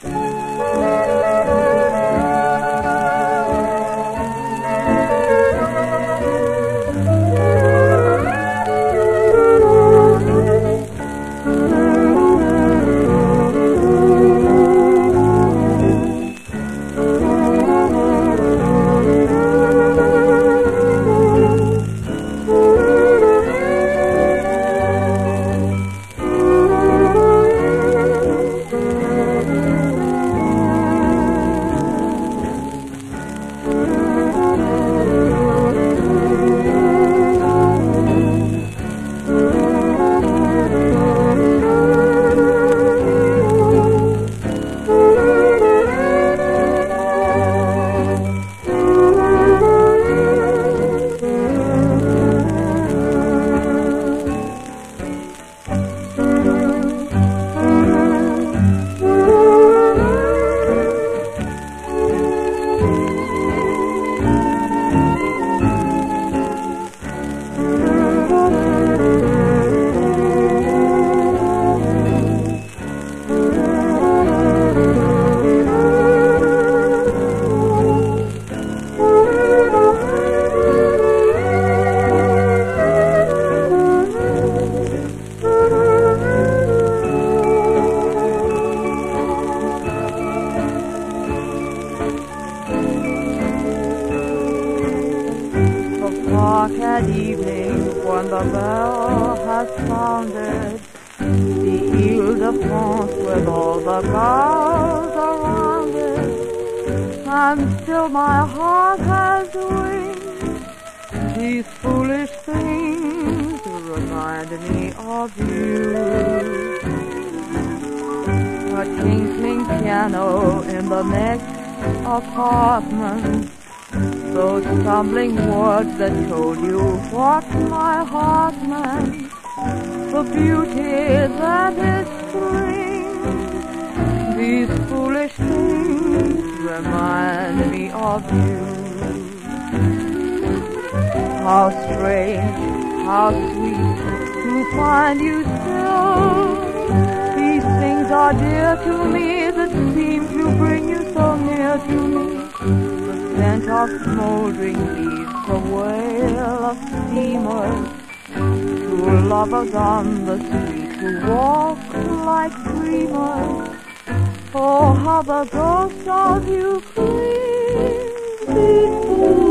Dark at evening, when the bell has sounded, the Ile-de-France with all the girls around it, and still my heart has wings. These foolish things remind me of you. A tinkling piano in the next apartment, those stumbling words that told you what my heart meant, the beauty that is spring. These foolish things remind me of you. How strange, how sweet to find you still. These things are dear to me that seem to bring you so near to me. The scent of smoldering leaves, the wail of steamers, two lovers on the street who walk like dreamers. Oh, how the ghost of you clings.